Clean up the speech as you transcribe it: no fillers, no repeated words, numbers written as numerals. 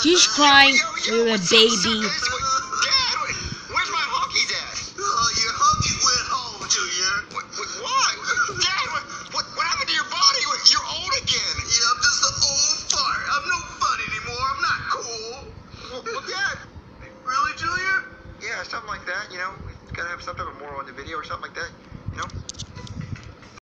He's crying. You're a baby. Dad, where's my hockey, Dad? Your hockey went home, Junior. Why? Dad, what happened to your body? You're old again. Yeah, I'm just an old fart. I'm no fun anymore. I'm not cool. Well, Dad. Really, Junior? Yeah, something like that, you know. We gotta have some type of moral in the video or something like that.